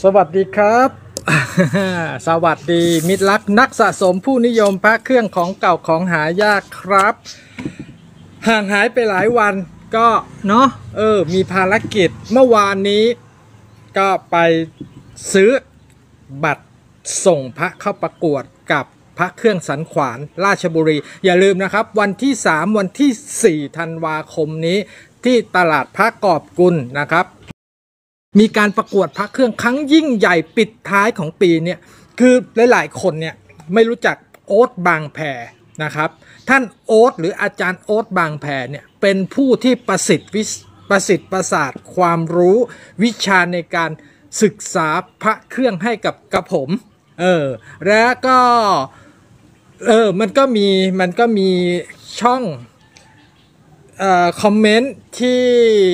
สวัสดีครับ สวัสดีมิตรรักนักสะสมผู้นิยมพระเครื่องของเก่าของหายากครับห่างหายไปหลายวันก็เนาะมีภารกิจเมื่อวานนี้ก็ไปซื้อบัตรส่งพระเข้าประกวดกับพระเครื่องสันขวานราชบุรีอย่าลืมนะครับวันที่3วันที่4ธันวาคมนี้ที่ตลาดพระกอบกุลนะครับมีการประกวดพระเครื่องครั้งยิ่งใหญ่ปิดท้ายของปีเนี่ยคือหลายๆคนเนี่ยไม่รู้จักโอ๊ตบางแพนะครับท่านโอ๊ตหรืออาจารย์โอ๊ตบางแพเนี่ยเป็นผู้ที่ประสิทธิ์ประสาทความรู้วิชาในการศึกษาพระเครื่องให้กับผมแล้วก็มันก็มีช่องคอมเมนต์ที่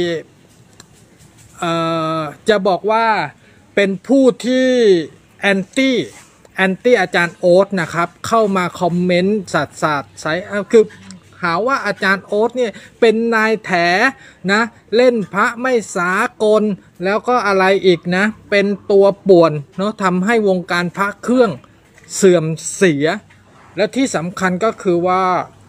จะบอกว่าเป็นผู้ที่แอนตี้อาจารย์โอ๊ตนะครับเข้ามาคอมเมนต์สาดใส่คือหาว่าอาจารย์โอ๊ตเนี่ยเป็นนายแถนะเล่นพระไม่สากลแล้วก็อะไรอีกนะเป็นตัวป่วนเนาะทำให้วงการพระเครื่องเสื่อมเสียและที่สำคัญก็คือว่า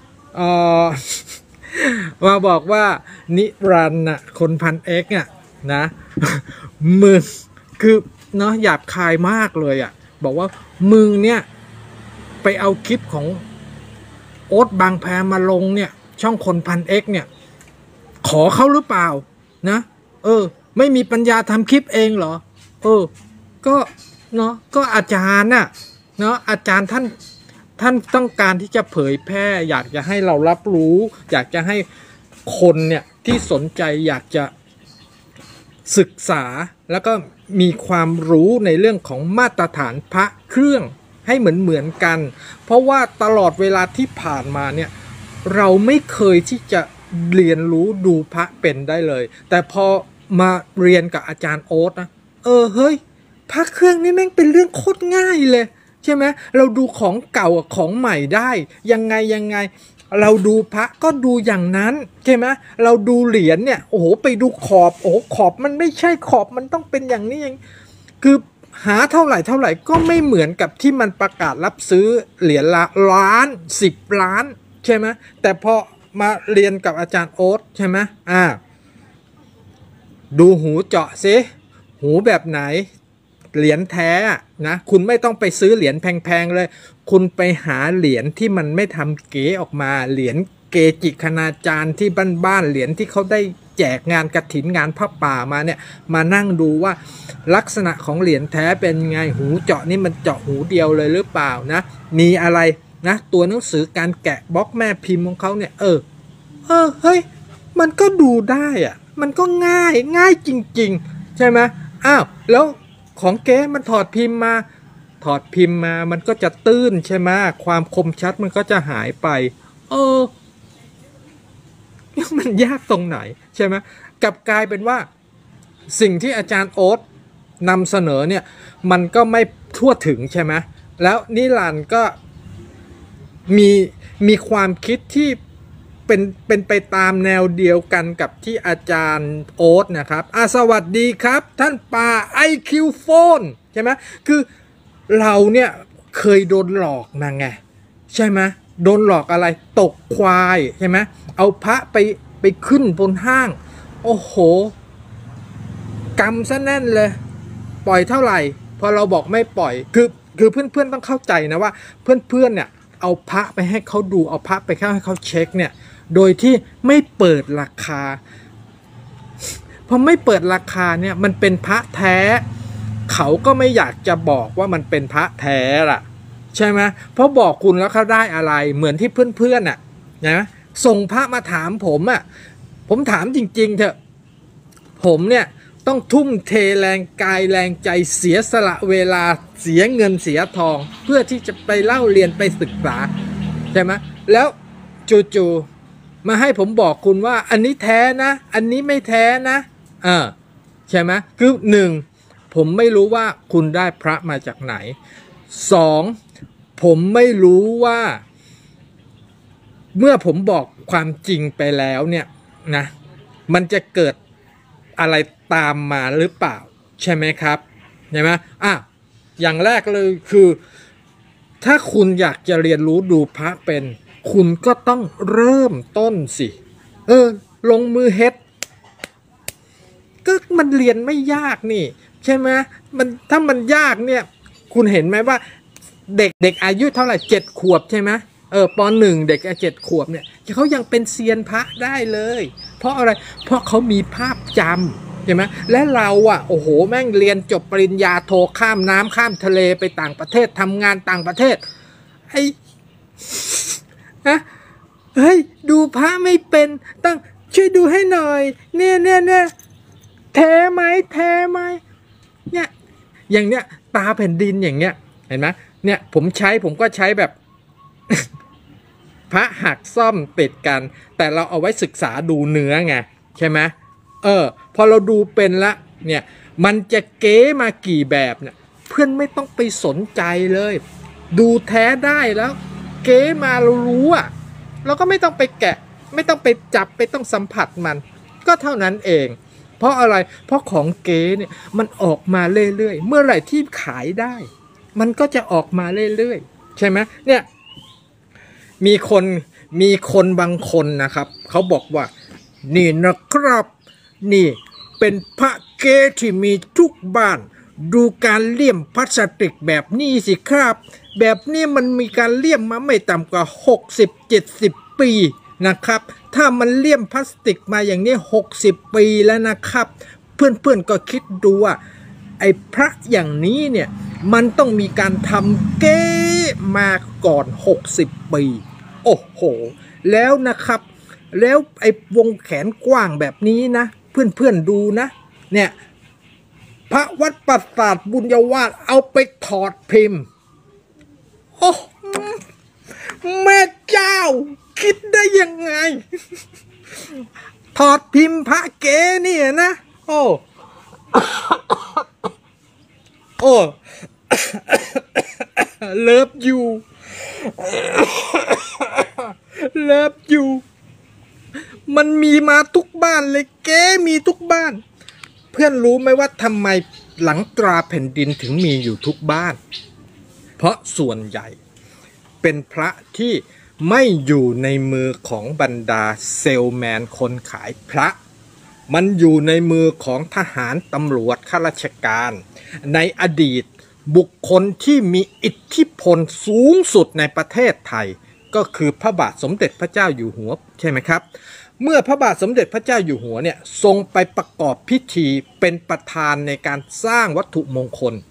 มาบอกว่านิรันดร์น่ะคนพันเอกเนี่ยนะมึงคือเนาะหยาบคายมากเลยอ่ะบอกว่ามึงเนี่ยไปเอาคลิปของโอ๊ตบางแพมาลงเนี่ยช่องคนพันเอกเนี่ยขอเขาหรือเปล่านะไม่มีปัญญาทำคลิปเองเหรอก็เนาะก็อาจารย์น่ะเนาะอาจารย์ท่านต้องการที่จะเผยแพร่อยากจะให้เรารับรู้อยากจะให้คนเนี่ยที่สนใจอยากจะศึกษาแล้วก็มีความรู้ในเรื่องของมาตรฐานพระเครื่องให้เหมือนกันเพราะว่าตลอดเวลาที่ผ่านมาเนี่ยเราไม่เคยที่จะเรียนรู้ดูพระเป็นได้เลยแต่พอมาเรียนกับอาจารย์โอ๊ตนะเฮ้ยพระเครื่องนี่แม่งเป็นเรื่องโคตรง่ายเลยใช่ไหมเราดูของเก่ากับของใหม่ได้ยังไงเราดูพระก็ดูอย่างนั้นใช่ไหมเราดูเหรียญเนี่ยโอ้โหไปดูขอบโอ้ขอบมันไม่ใช่ขอบมันต้องเป็นอย่างนี้เองคือหาเท่าไหร่ก็ไม่เหมือนกับที่มันประกาศรับซื้อเหรียญละล้าน10 ล้านใช่ไหมแต่พอมาเรียนกับอาจารย์โอ๊ตใช่ไหมดูหูเจาะซิหูแบบไหนเหรียญแท้นะคุณไม่ต้องไปซื้อเหรียญแพงๆเลยคุณไปหาเหรียญที่มันไม่ทำเก๋ออกมาเหรียญเกจิคณาจารย์ที่บ้านเหรียญที่เขาได้แจกงานกฐินงานพระป่ามาเนี่ยมานั่งดูว่าลักษณะของเหรียญแท้เป็นไงหูเจาะนี่มันเจาะหูเดียวเลยหรือเปล่านะมีอะไรนะตัวหนังสือการแกะบล็อกแม่พิมพ์ของเขาเนี่ยเฮ้ยมันก็ดูได้อะมันก็ง่ายจริงๆใช่ไหมแล้วของเก๊มันถอดพิมพ์มามันก็จะตื้นใช่ไหมความคมชัดมันก็จะหายไปมันยากตรงไหนใช่ไหมกลับกลายเป็นว่าสิ่งที่อาจารย์โอ๊ตนำเสนอเนี่ยมันก็ไม่ทั่วถึงใช่ไหมแล้วนิรันดร์ก็มีความคิดที่เป็นไปตามแนวเดียวกันกับที่อาจารย์โอ๊ตนะครับสวัสดีครับท่านป่า IQ โฟนใช่ไหมคือเราเนี่ยเคยโดนหลอกมาไงใช่ไหมโดนหลอกอะไรตกควายใช่ไหมเอาพระไปขึ้นบนห้างโอ้โหกำซะแน่นเลยปล่อยเท่าไหร่พอเราบอกไม่ปล่อยคือเพื่อนๆต้องเข้าใจนะว่าเพื่อนๆเนี่ยเอาพระไปให้เขาดูเอาพระไปให้เขาเช็คเนี่ยโดยที่ไม่เปิดราคาพอไม่เปิดราคาเนี่ยมันเป็นพระแท้เขาก็ไม่อยากจะบอกว่ามันเป็นพระแท้ล่ะใช่ไหมเพราะบอกคุณแล้วเขาได้อะไรเหมือนที่เพื่อนๆนะส่งพระมาถามผมถามจริงๆเถอะผมเนี่ยต้องทุ่มเทแรงกายแรงใจเสียสละเวลาเสียเงินเสียทองเพื่อที่จะไปเล่าเรียนไปศึกษาใช่ไหมแล้วจู่ๆมาให้ผมบอกคุณว่าอันนี้แท้นะอันนี้ไม่แท้นะใช่ไหมคือ1ผมไม่รู้ว่าคุณได้พระมาจากไหน2ผมไม่รู้ว่าเมื่อผมบอกความจริงไปแล้วเนี่ยนะมันจะเกิดอะไรตามมาหรือเปล่าใช่ไหมครับใช่ไหมอย่างแรกเลยคือถ้าคุณอยากจะเรียนรู้ดูพระเป็นคุณก็ต้องเริ่มต้นสิลงมือเฮ็ดก็มันเรียนไม่ยากนี่ใช่ไหมถ้ามันยากเนี่ยคุณเห็นไหมว่าเด็กอายุเท่าไหร่7 ขวบใช่ไหมป.1เด็ก7 ขวบเนี่ยเขายังเป็นเซียนพระได้เลยเพราะอะไรเพราะเขามีภาพจำใช่ไหมและเราโอ้โหแม่งเรียนจบปริญญาโทข้ามน้ำข้ามทะเลไปต่างประเทศทำงานต่างประเทศเฮ้ยดูพระไม่เป็นต้องช่วยดูให้หน่อยเนี่ยแท้ไหมเนี่ยอย่างเนี้ยตาแผ่นดินอย่างเงี้ยเห็นไหมเนี่ยผมก็ใช้แบบ พระหักซ่อมติดกันแต่เราเอาไว้ศึกษาดูเนื้อไงใช่ไหมพอเราดูเป็นละเนี่ยมันจะเก๋มากี่แบบเนี่ยเพื่อนไม่ต้องไปสนใจเลยดูแท้ได้แล้วเก๋มาเรารู้เราก็ไม่ต้องไปแกะไม่ต้องไปจับไม่ต้องสัมผัสมันก็เท่านั้นเองเพราะอะไรเพราะของเก๋เนี่ยมันออกมาเรื่อยๆเมื่อไหร่ที่ขายได้มันก็จะออกมาเรื่อยๆใช่ไหมเนี่ยมีคนบางคนนะครับเขาบอกว่านี่นะครับนี่เป็นพระเก๋ที่มีทุกบ้านดูการเลี่ยมพลาสติกแบบนี้สิครับแบบนี้มันมีการเลี่ยมมาไม่ต่ำกว่า60-70 ปีนะครับถ้ามันเลี่ยมพลาสติกมาอย่างนี้60 ปีแล้วนะครับเพื่อนๆก็คิดดูว่าไอ้พระอย่างนี้เนี่ยมันต้องมีการทำเก๋มาก่อน60 ปีโอ้โหแล้วนะครับแล้วไอ้วงแขนกว้างแบบนี้นะเพื่อนๆดูนะเนี่ยพระวัดปราสาทบุญยวาสเอาไปถอดพิมพ์โอ้แม่เจ้าคิดได้ยังไงถอดพิมพ์พระเก๋เนี่ยนะโอ้เลิฟยูมันมีมาทุกบ้านเลยเก๋มีทุกบ้านเพื่อนรู้ไหมว่าทำไมหลังตราแผ่นดินถึงมีอยู่ทุกบ้านเพราะส่วนใหญ่เป็นพระที่ไม่อยู่ในมือของบรรดาเซลแมนคนขายพระมันอยู่ในมือของทหารตำรวจข้าราชการในอดีตบุคคลที่มีอิทธิพลสูงสุดในประเทศไทยก็คือพระบาทสมเด็จพระเจ้าอยู่หัวใช่ไหมครับเมื่อพระบาทสมเด็จพระเจ้าอยู่หัวเนี่ยทรงไปประกอบพิธีเป็นประธานในการสร้างวัตถุมงคล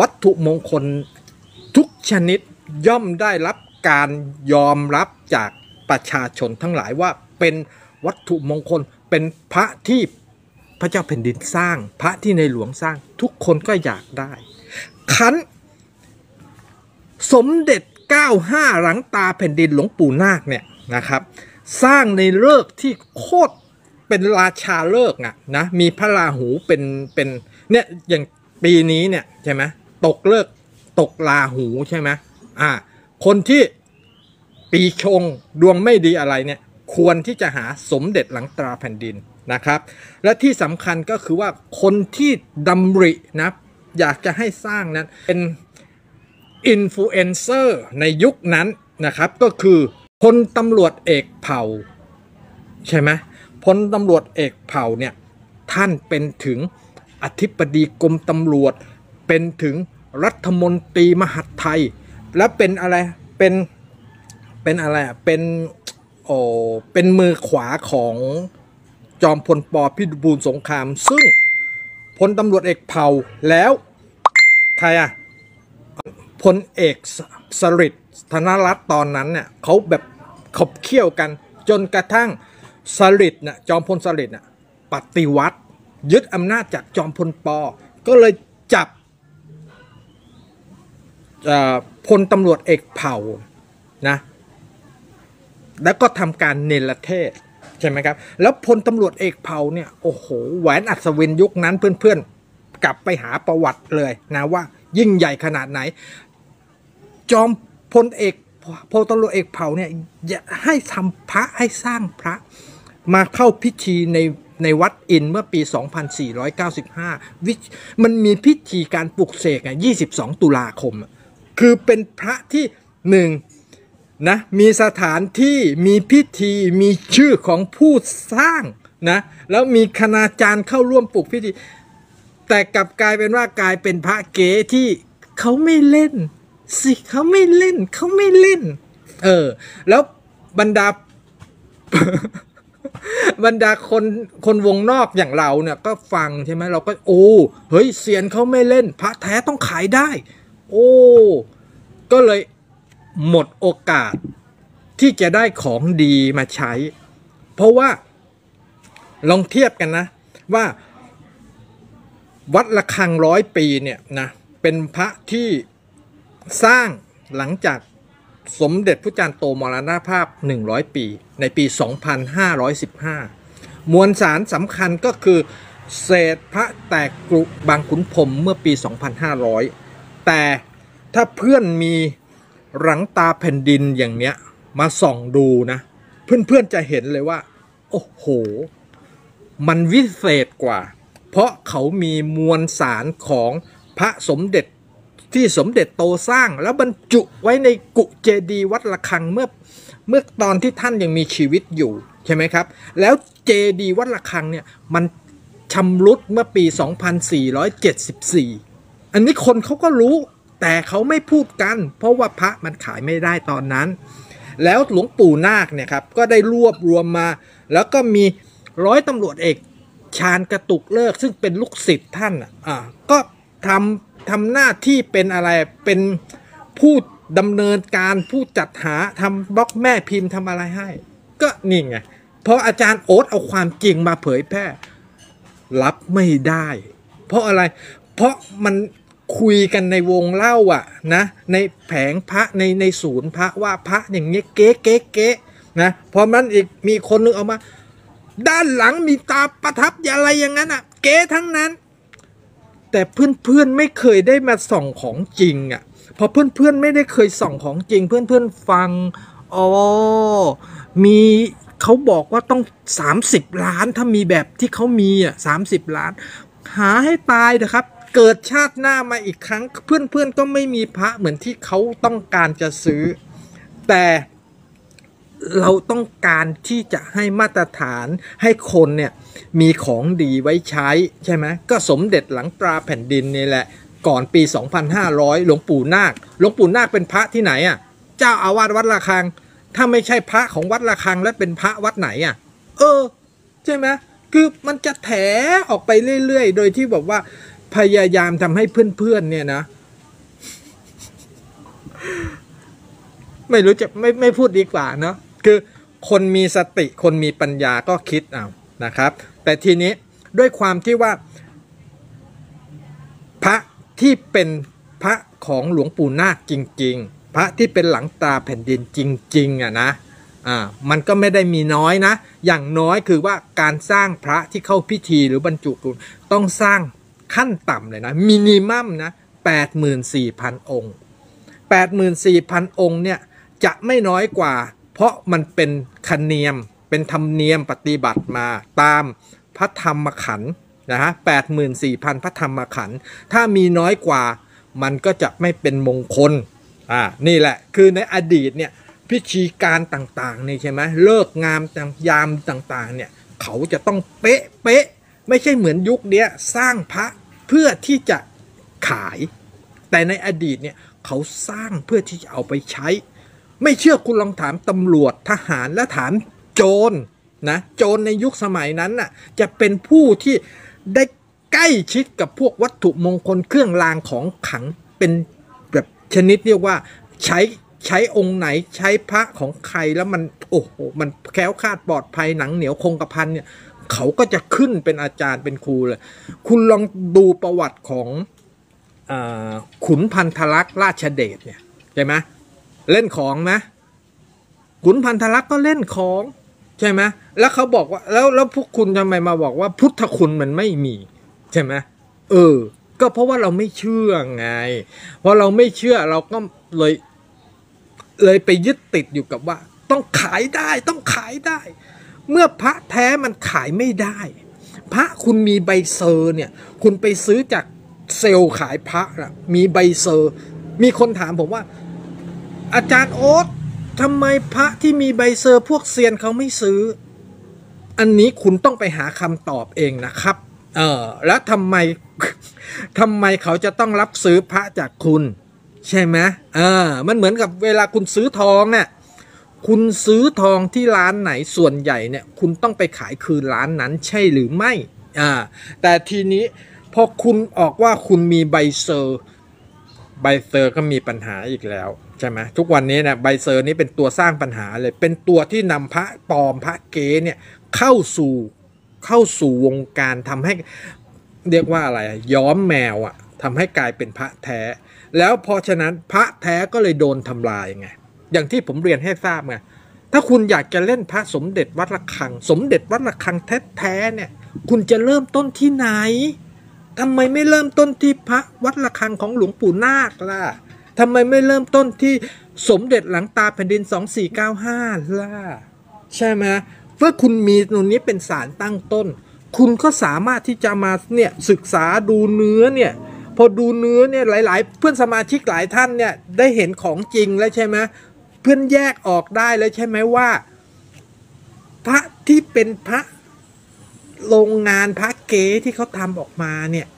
ทุกชนิดย่อมได้รับการยอมรับจากประชาชนทั้งหลายว่าเป็นวัตถุมงคลเป็นพระที่พระเจ้าแผ่นดินสร้างพระที่ในหลวงสร้างทุกคนก็อยากได้ขันสมเด็จ95หลังตาแผ่นดินหลวงปู่นาคเนี่ยนะครับสร้างในฤกษ์ที่โคตรเป็นราชาฤกษ์นะมีพระราหูเป็นเนี่ยอย่างปีนี้เนี่ยใช่ไหมตกฤกษ์ตกราหูใช่ไหมคนที่ปีชงดวงไม่ดีอะไรเนี่ยควรที่จะหาสมเด็จหลังตราแผ่นดินนะครับและที่สำคัญก็คือว่าคนที่ดำรินะอยากจะให้สร้างนั้นเป็นอินฟลูเอนเซอร์ในยุคนั้นนะครับก็คือพลตำรวจเอกเผ่าใช่ไหมพลตำรวจเอกเผ่าเนี่ยท่านเป็นถึงอธิบดีกรมตำรวจเป็นถึงรัฐมนตรีมหาดไทยและเป็นอะไรเป็นอะไรเป็นมือขวาของจอมพลป.พิบูลสงครามซึ่งพลตำรวจเอกเผ่าแล้วใครพลเอกสฤษดิ์ธนรัตน์ตอนนั้นเนี่ยเขาแบบขบเคี่ยวกันจนกระทั่งสฤษดิ์จอมพลสฤษดิ์ปฏิวัติยึดอำนาจจากจอมพลป.ก็เลยจับพลตำรวจเอกเผ่านะแล้วก็ทำการเนรเทศใช่ไหมครับแล้วพลตำรวจเอกเผ่าเนี่ยโอ้โหแหวนอัศวินยุคนั้นเพื่อนๆกลับไปหาประวัติเลยนะว่ายิ่งใหญ่ขนาดไหนจอมพลตำรวจเอกเผ่าเนี่ยให้ทำพระให้สร้างพระมาเข้าพิธีในวัดอินเมื่อปี 2495 มันมีพิธีการปลุกเสก22 ตุลาคมคือเป็นพระที่หนึ่งนะมีสถานที่มีพิธีมีชื่อของผู้สร้างนะแล้วมีคณาจารย์เข้าร่วมปลุกพิธีแต่กลับกลายเป็นว่ากลายเป็นพระเก๋ที่เขาไม่เล่นสิเขาไม่เล่นแล้วบรรดา บรรดาคนวงนอกอย่างเราเนี่ยก็ฟังใช่ไหมเราก็โอ้เฮ้ยเซียนเขาไม่เล่นพระแท้ต้องขายได้โอ้ก็เลยหมดโอกาสที่จะได้ของดีมาใช้เพราะว่าลองเทียบกันนะว่าวัดระฆัง100 ปีเนี่ยนะเป็นพระที่สร้างหลังจากสมเด็จพระจันทร์โตมรณภาพ100 ปีในปี 2515 มวลสารสำคัญก็คือเศษพระแตกกรุบางขุนพรหมเมื่อปี 2500 แต่ถ้าเพื่อนมีหลังตาแผ่นดินอย่างเนี้ยมาส่องดูนะเพื่อนๆจะเห็นเลยว่าโอ้โหมันวิเศษกว่าเพราะเขามีมวลสารของพระสมเด็จที่สมเด็จโตสร้างแล้วบรรจุไว้ในกุเจดีย์วัดระฆังเมื่อตอนที่ท่านยังมีชีวิตอยู่ใช่ไหมครับแล้วเจดีย์วัดระฆังเนี่ยมันชำรุดเมื่อปี 2474 อันนี้คนเขาก็รู้แต่เขาไม่พูดกันเพราะว่าพระมันขายไม่ได้ตอนนั้นแล้วหลวงปู่นาคเนี่ยครับก็ได้รวบรวมมาแล้วก็มีร้อยตำรวจเอกชาญกระตุกเลิกซึ่งเป็นลูกศิษย์ท่านก็ทำหน้าที่เป็นอะไรเป็นผู้ดำเนินการผู้จัดหาทำบล็อกแม่พิมพ์ทำอะไรให้ก็นี่ไงเพราะอาจารย์โอ๊ตเอาความจริงมาเผยแพร่รับไม่ได้เพราะอะไรเพราะมันคุยกันในวงเล่านะในแผงพระในศูนย์พระว่าพระอย่างเงี้ยเก๊นะพอมันอีกมีคนนึงเอามาด้านหลังมีตาประทับอะไรอย่างนั้นเก๊ทั้งนั้นแต่เพื่อนไม่เคยได้มาส่องของจริงพอเพื่อนไม่ได้เคยส่องของจริงเพื่อนฟังอ๋อมีเขาบอกว่าต้อง30 ล้านถ้ามีแบบที่เขามี30 ล้านหาให้ตายนะครับเกิดชาติหน้ามาอีกครั้งเพื่อนก็ไม่มีพระเหมือนที่เขาต้องการจะซื้อแต่เราต้องการที่จะให้มาตรฐานให้คนเนี่ยมีของดีไว้ใช้ใช่ไหมก็สมเด็จหลังตราแผ่นดินนี่แหละก่อนปี 2500 หลวงปู่นาคเป็นพระที่ไหนเจ้าอาวาสวัดระฆังถ้าไม่ใช่พระของวัดระฆังแล้วเป็นพระวัดไหนใช่ไหมคือมันจะแถออกไปเรื่อยๆโดยที่แบบว่าพยายามทำให้เพื่อนๆเนี่ยนะไม่รู้จะไม่พูดดีกว่าเนาะคือคนมีสติคนมีปัญญาก็คิดเอานะครับแต่ทีนี้ด้วยความที่ว่าพระที่เป็นพระของหลวงปู่นาคจริงๆพระที่เป็นหลังตาแผ่นดินจริงๆนะมันก็ไม่ได้มีน้อยนะอย่างน้อยคือว่าการสร้างพระที่เข้าพิธีหรือบรรจุต้องสร้างขั้นต่ำเลยนะมินิมัมนะ 84,000 องค์ 84,000 องค์เนี่ยจะไม่น้อยกว่าเพราะมันเป็นธรรมเนียมปฏิบัติมาตามพระธรรมขันธ์นะฮะ 84,000 พระธรรมขันธ์ถ้ามีน้อยกว่ามันก็จะไม่เป็นมงคลนี่แหละคือในอดีตเนี่ยพิธีการต่างๆนี่ใช่ไหมเลิกงามยามต่างๆเนี่ยเขาจะต้องเป๊ะไม่ใช่เหมือนยุคนี้สร้างพระเพื่อที่จะขายแต่ในอดีตเนี่ยเขาสร้างเพื่อที่จะเอาไปใช้ไม่เชื่อคุณลองถามตำรวจทหารและถามโจรนะโจรในยุคสมัยนั้นจะเป็นผู้ที่ได้ใกล้ชิดกับพวกวัตถุมงคลเครื่องรางของขลังเป็นแบบชนิดเรียกว่าใช้องค์ไหนใช้พระของใครแล้วมันโอ้โหมันแคล้วคลาดปลอดภัยหนังเหนียวคงกระพันเนี่ยเขาก็จะขึ้นเป็นอาจารย์เป็นครูเลยคุณลองดูประวัติของขุนพันธลักษณ์ราชเดชเนี่ยใช่ไหมเล่นของนะขุนพันธลักษณ์ก็เล่นของใช่ไหมแล้วเขาบอกว่าแล้วพวกคุณทำไมมาบอกว่าพุทธคุณมันไม่มีใช่ไหมก็เพราะว่าเราไม่เชื่อไงพอเราไม่เชื่อเราก็เลยไปยึดติดอยู่กับว่าต้องขายได้เมื่อพระแท้มันขายไม่ได้พระคุณมีใบเซอร์เนี่ยคุณไปซื้อจากเซลล์ขายพระนะมีใบเซอร์มีคนถามผมว่าอาจารย์โอ๊ตทำไมพระที่มีใบเซอร์พวกเซียนเขาไม่ซื้ออันนี้คุณต้องไปหาคำตอบเองนะครับแล้วทำไมเขาจะต้องรับซื้อพระจากคุณใช่ไหมมันเหมือนกับเวลาคุณซื้อทองเนี่ยคุณซื้อทองที่ร้านไหนส่วนใหญ่เนี่ยคุณต้องไปขายคืนร้านนั้นใช่หรือไม่แต่ทีนี้พอคุณออกว่าคุณมีใบเซอร์ก็มีปัญหาอีกแล้วใช่ไหมทุกวันนี้นะใบเซอร์นี้เป็นตัวสร้างปัญหาเลยเป็นตัวที่นำพระปลอมพระเก๊เนี่ยเข้าสู่วงการทำให้เรียกว่าอะไรย้อมแมวทำให้กลายเป็นพระแท้แล้วเพราะฉะนั้นพระแท้ก็เลยโดนทำลายไงอย่างที่ผมเรียนให้ทราบไงถ้าคุณอยากจะเล่นพระสมเด็จวัดระฆังสมเด็จวัดระฆังแท้ๆเนี่ยคุณจะเริ่มต้นที่ไหนทำไมไม่เริ่มต้นที่พระวัดระฆังของหลวงปู่นาคล่ะทำไมไม่เริ่มต้นที่สมเด็จหลังตาแผ่นดิน2495ล่ะใช่ไหมเมื่อคุณมีตรงนี้เป็นสารตั้งต้นคุณก็สามารถที่จะมาเนี่ยศึกษาดูเนื้อเนี่ยพอดูเนื้อเนี่ยหลายๆเพื่อนสมาชิกหลายท่านเนี่ยได้เห็นของจริงแล้วใช่ไหมเพื่อนแยกออกได้แล้วใช่ไหมว่าพระที่เป็นพระโรงงานพระเก๋ที่เขาทำออกมาเนี่ย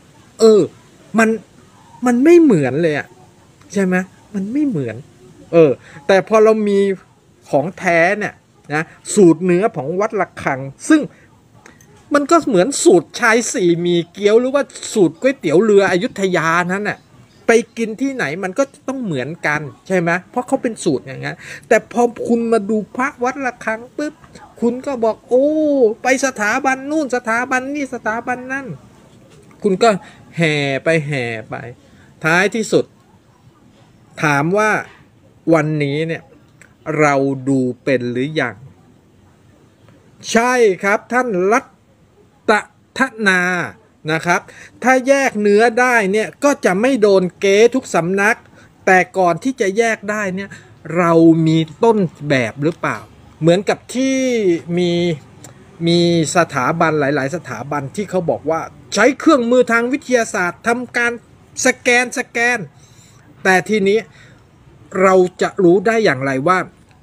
มันไม่เหมือนเลยใช่ไหมมันไม่เหมือนแต่พอเรามีของแท้เนี่ยนะสูตรเนื้อของวัดระฆังซึ่งมันก็เหมือนสูตรชายสี่มีเกี๊ยวหรือว่าสูตรก๋วยเตี๋ยวเรืออยุธยานั้นน่ะไปกินที่ไหนมันก็ต้องเหมือนกันใช่ไหมเพราะเขาเป็นสูตรอย่างนั้นแต่พอคุณมาดูพระวัดระฆังปุ๊บคุณก็บอกโอ้ไปสถาบันนู่นสถาบันนี่สถาบันนั่นคุณก็แห่ไปท้ายที่สุดถามว่าวันนี้เนี่ยเราดูเป็นหรือยังใช่ครับท่านรัตทนานะครับถ้าแยกเนื้อได้เนี่ยก็จะไม่โดนเก๊ทุกสำนักแต่ก่อนที่จะแยกได้เนี่ยเรามีต้นแบบหรือเปล่าเหมือนกับที่มีสถาบันหลายๆสถาบันที่เขาบอกว่าใช้เครื่องมือทางวิทยาศาสตร์ทำการสแกนแต่ทีนี้เราจะรู้ได้อย่างไรว่า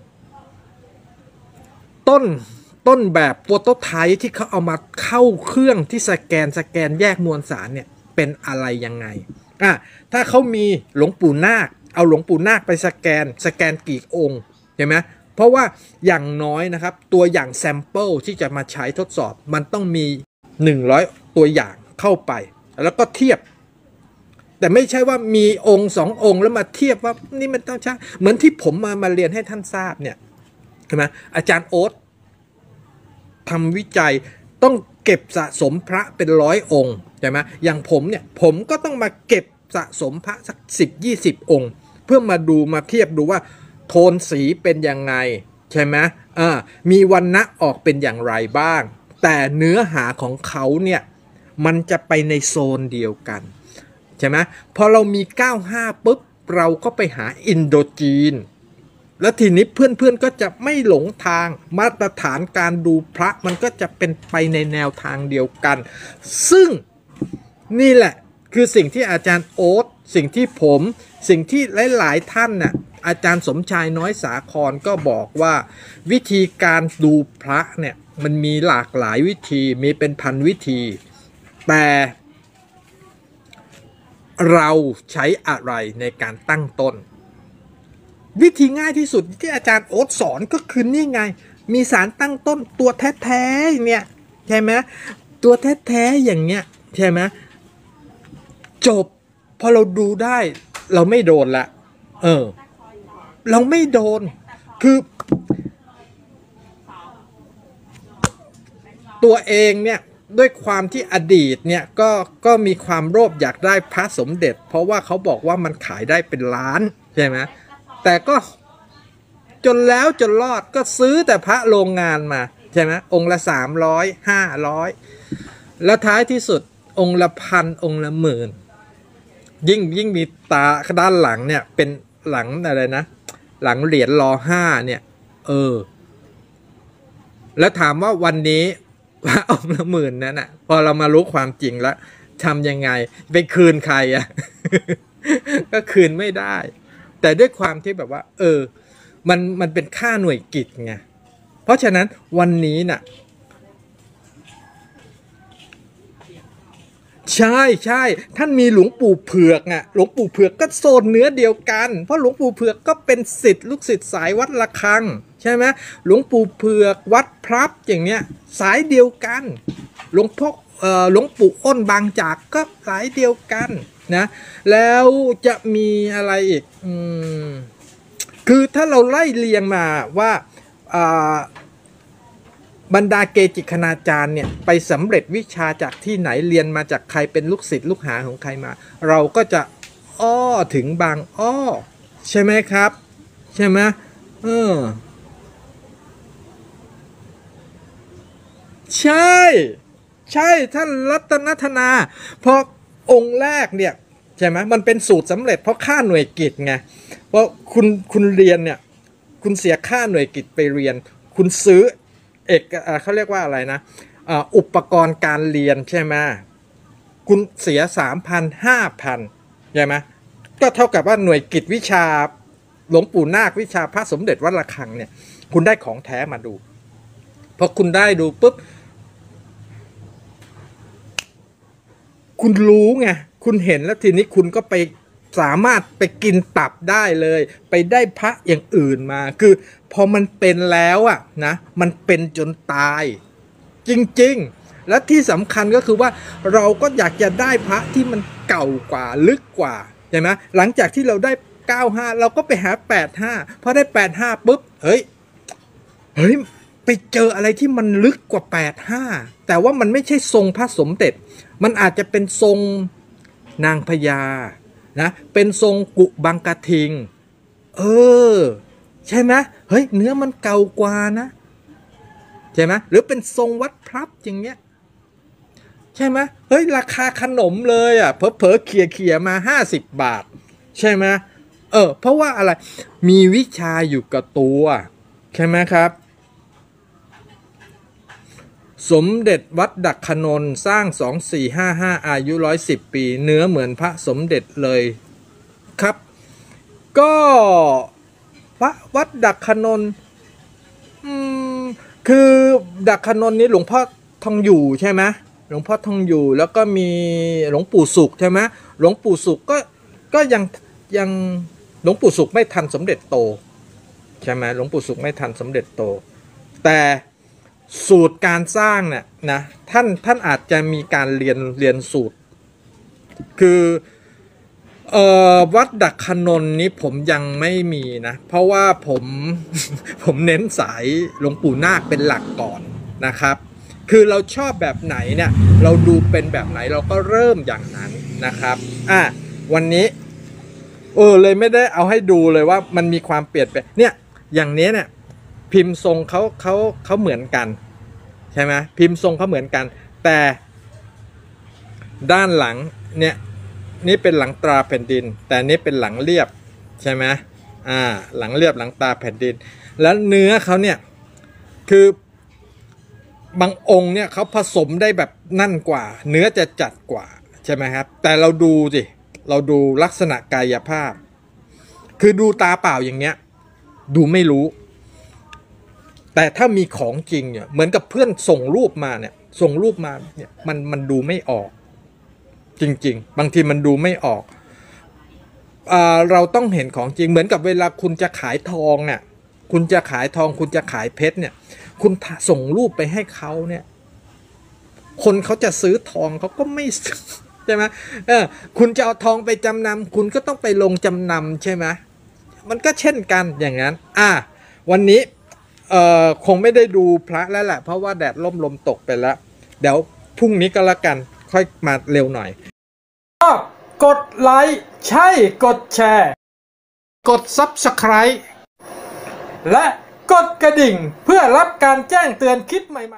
ต้นแบบโปรโตไทป์ที่เขาเอามาเข้าเครื่องที่สแกนแยกมวลสารเนี่ยเป็นอะไรยังไงถ้าเขามีหลวงปู่นาคเอาหลวงปู่นาคไปสแกนกี่องค์เห็นไหมเพราะว่าอย่างน้อยนะครับตัวอย่างแซมเปิลที่จะมาใช้ทดสอบมันต้องมี100ตัวอย่างเข้าไปแล้วก็เทียบแต่ไม่ใช่ว่ามีองค์2องค์แล้วมาเทียบว่านี่มันต้องใช่เหมือนที่ผมมาเรียนให้ท่านทราบเนี่ยใช่ไหมอาจารย์โอ๊ตทำวิจัยต้องเก็บสะสมพระเป็น100 องค์ใช่ไหมอย่างผมเนี่ยผมก็ต้องมาเก็บสะสมพระสัก10-20 องค์เพื่อมาดูมาเทียบดูว่าโทนสีเป็นยังไงใช่ไหมมีวรรณะออกเป็นอย่างไรบ้างแต่เนื้อหาของเขาเนี่ยมันจะไปในโซนเดียวกันใช่ไหมพอเรามี95ปุ๊บเราก็ไปหาอินโดจีนแล้วทีนี้เพื่อนๆก็จะไม่หลงทางมาตรฐานการดูพระมันก็จะเป็นไปในแนวทางเดียวกันซึ่งนี่แหละคือสิ่งที่อาจารย์โอ๊ตสิ่งที่หลายๆท่านน่ะอาจารย์สมชายน้อยสาครก็บอกว่าวิธีการดูพระเนี่ยมันมีหลากหลายวิธีมีเป็นพันวิธีแต่เราใช้อะไรในการตั้งต้นวิธีง่ายที่สุดที่อาจารย์โอ๊ตสอนก็คือนี่ไงมีสารตั้งต้นตัวแท้ๆเนี่ยใช่ไหมตัวแท้ๆอย่างเงี้ยใช่ไหมจบพอเราดูได้เราไม่โดนละเราไม่โดนคือตัวเองเนี่ยด้วยความที่อดีตเนี่ยก็มีความโลภอยากได้พระสมเด็จเพราะว่าเขาบอกว่ามันขายได้เป็นล้านใช่ไหมแต่ก็จนแล้วจนรอดก็ซื้อแต่พระโรงงานมาใช่ไหมองค์ละ300 500แล้วท้ายที่สุดองค์ละ1,000องค์ละ10,000ยิ่งมีตาด้านหลังเนี่ยเป็นหลังอะไรนะหลังเหรียญร.5เนี่ยแล้วถามว่าวันนี้พระองค์ละหมื่นนั้นอ่ะพอเรามารู้ความจริงแล้วทำยังไงไปคืนใครอ่ะ ก็คืนไม่ได้ แต่ด้วยความที่แบบว่ามันเป็นค่าหน่วยกิจไงเพราะฉะนั้นวันนี้น่ะใช่ท่านมีหลวงปู่เผือกอ่ะหลวงปู่เผือกก็โซนเนื้อเดียวกันเพราะหลวงปู่เผือกก็เป็นศิษย์ลูกศิษย์สายวัดระฆังใช่ไหมหลวงปู่เผือกวัดพลับอย่างเนี้ยสายเดียวกันหลวงปู่อ้นบางจากก็สายเดียวกันนะแล้วจะมีอะไรอีกคือถ้าเราไล่เรียงมาว่าบรรดาเกจิคณาจารย์เนี่ยไปสำเร็จวิชาจากที่ไหนเรียนมาจากใครเป็นลูกศิษย์ลูกหาของใครมาเราก็จะถึงบางใช่ไหมครับใช่ไหมใช่ท่านรัตนธนาเพราะองค์แรกเนี่ยใช่ไหมมันเป็นสูตรสำเร็จเพราะค่าหน่วยกิจไงเพราะคุณเรียนเนี่ยคุณเสียค่าหน่วยกิจไปเรียนคุณซื้อเขาเรียกว่าอะไรนะอุปกรณ์การเรียนใช่ไหมคุณเสีย 3,000 5,000ใช่ไหมก็เท่ากับว่าหน่วยกิจวิชาหลวงปู่นาควิชาพระสมเด็จวัดระฆังเนี่ยคุณได้ของแท้มาดูพอคุณได้ดูปุ๊บคุณรู้ไงคุณเห็นแล้วทีนี้คุณก็ไปสามารถไปกินตับได้เลยไปได้พระอย่างอื่นมาคือพอมันเป็นแล้วอ่ะนะมันเป็นจนตายจริงๆและที่สำคัญก็คือว่าเราก็อยากจะได้พระที่มันเก่ากว่าลึกกว่าใช่ไหมหลังจากที่เราได้95เราก็ไปหา85พอได้85ปุ๊บเฮ้ยไปเจออะไรที่มันลึกกว่า85แต่ว่ามันไม่ใช่ทรงพระสมเด็จมันอาจจะเป็นทรงนางพญานะเป็นทรงกุบังกะทิงใช่ไหมเฮ้ยเนื้อมันเก่ากว่านะใช่ไหมหรือเป็นทรงวัดพลับอย่างเงี้ยใช่ไหมเฮ้ยราคาขนมเลยอ่ะเผลอเขี่ยมา50 บาทใช่ไหมเพราะว่าอะไรมีวิชาอยู่กับตัวใช่ไหมครับสมเด็จวัดดักขนนสร้าง2455อายุ110 ปีเนื้อเหมือนพระสมเด็จเลยครับก็พระวัดดักขนนคือดักขนนนี้หลวงพ่อทองอยู่ใช่ไหมหลวงพ่อทองอยู่แล้วก็มีหลวงปู่สุขใช่ไหมหลวงปู่สุขก็ยังหลวงปู่สุขไม่ทันสมเด็จโตใช่ไหมหลวงปู่สุขไม่ทันสมเด็จโตแต่สูตรการสร้างเนี่ยนะท่านอาจจะมีการเรียนสูตรคือวัดดักขนนนี้ผมยังไม่มีนะเพราะว่าผมเน้นสายหลวงปู่นาคเป็นหลักก่อนนะครับคือเราชอบแบบไหนเนี่ยเราดูเป็นแบบไหนเราก็เริ่มอย่างนั้นนะครับวันนี้เลยไม่ได้เอาให้ดูเลยว่ามันมีความเปลี่ยนไปเนี่ยอย่างนี้เนี่ยพิมพ์ทรงเขาเหมือนกันใช่ไหมพิมพ์ทรงเขาเหมือนกันแต่ด้านหลังเนี่ยนี่เป็นหลังตราแผ่นดินแต่นี่เป็นหลังเรียบใช่ไหมหลังเรียบหลังตราแผ่นดินแล้วเนื้อเขาเนี่ยคือบางองค์เนี่ยเขาผสมได้แบบนั่นกว่าเนื้อจะจัดกว่าใช่ไหมครับแต่เราดูสิเราดูลักษณะกายภาพคือดูตาเปล่าอย่างเงี้ยดูไม่รู้แต่ถ้ามีของจริงเนี่ยเหมือนกับเพื่อนส่งรูปมาเนี่ยมันดูไม่ออกจริงๆบางทีมันดูไม่ออกเราต้องเห็นของจริงเหมือนกับเวลาคุณจะขายทองเนี่ยคุณจะขายทองคุณจะขายเพชรเนี่ยคุณส่งรูปไปให้เขาเนี่ยคนเขาจะซื้อทองเขาก็ไม่ซื้อใช่ไหมคุณจะเอาทองไปจำนำคุณก็ต้องไปลงจำนำใช่ไหมมันก็เช่นกันอย่างนั้นวันนี้คงไม่ได้ดูพระแล้วแหละเพราะว่าแดดล่มลมตกไปแล้วเดี๋ยวพรุ่งนี้ก็แล้วกันค่อยมาเร็วหน่อยกดไลค์ใช่กดแชร์กด Subscribe และกดกระดิ่งเพื่อรับการแจ้งเตือนคลิปใหม่ๆ